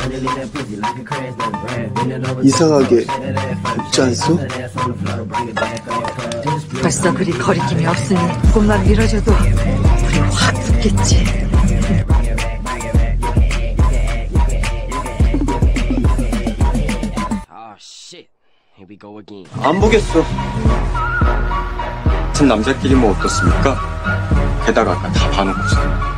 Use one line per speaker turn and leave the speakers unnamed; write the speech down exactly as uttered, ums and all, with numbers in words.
이상하게 없지 않소?
벌써 그리 거리낌이 없으니 조금만 밀어줘도 불이 확 붙겠지.
안 보겠어. 같은 남자끼리 뭐 어떻습니까? 게다가 아까 다 봐놓고서.